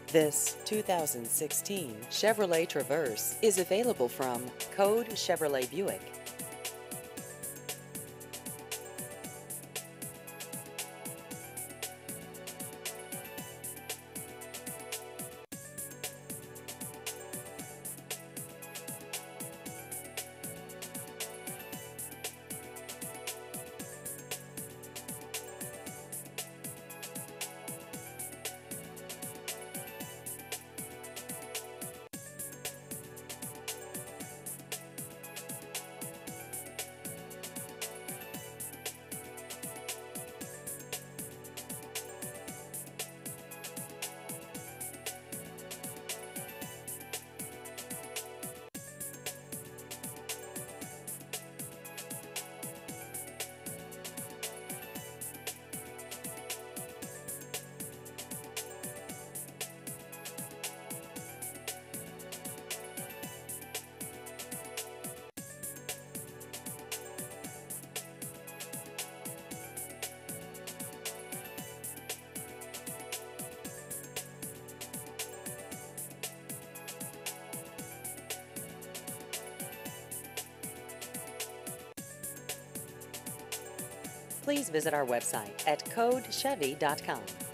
This 2016 Chevrolet Traverse is available from Code Chevrolet Buick. Please visit our website at codechevy.com.